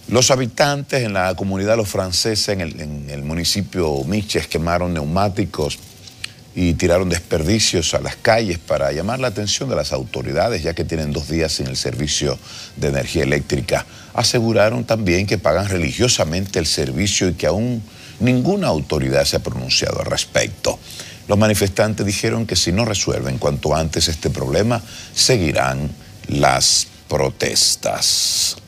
Los habitantes en la comunidad Los Franceses, en el municipio Miches, quemaron neumáticos y tiraron desperdicios a las calles para llamar la atención de las autoridades, ya que tienen 2 días sin el servicio de energía eléctrica. Aseguraron también que pagan religiosamente el servicio y que aún ninguna autoridad se ha pronunciado al respecto. Los manifestantes dijeron que si no resuelven cuanto antes este problema, seguirán las protestas.